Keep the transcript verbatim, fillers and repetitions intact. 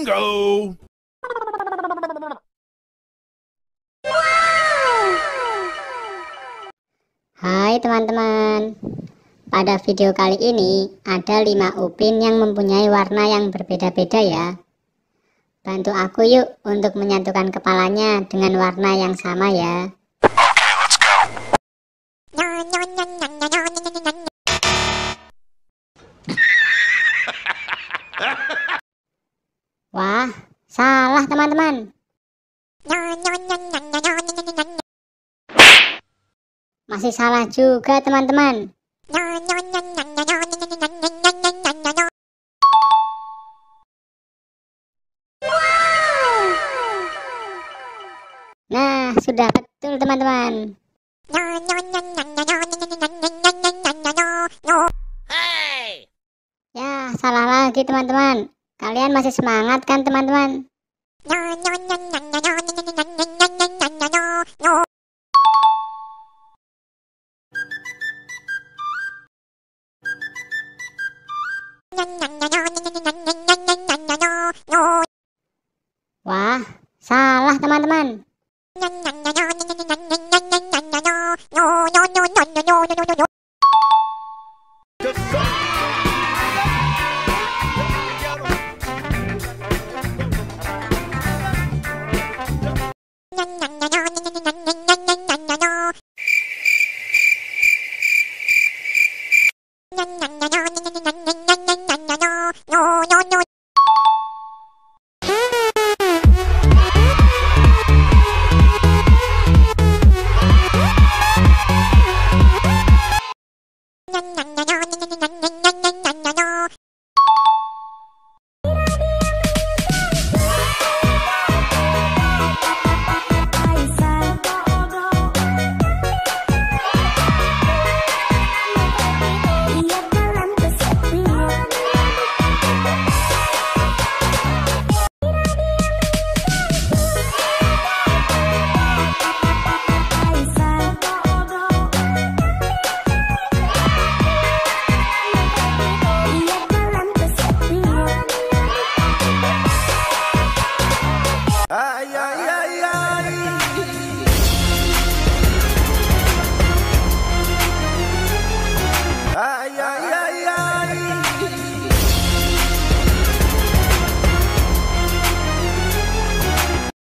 Bingo! Hai teman-teman, pada video kali ini ada lima upin yang mempunyai warna yang berbeda-beda ya. Bantu aku yuk untuk menyatukan kepalanya dengan warna yang sama ya. Wah, salah teman-teman. Masih salah juga teman-teman. Nah, sudah betul teman-teman. Ya, salah lagi teman-teman. Kalian masih semangat kan teman-teman? Wah, salah teman-teman.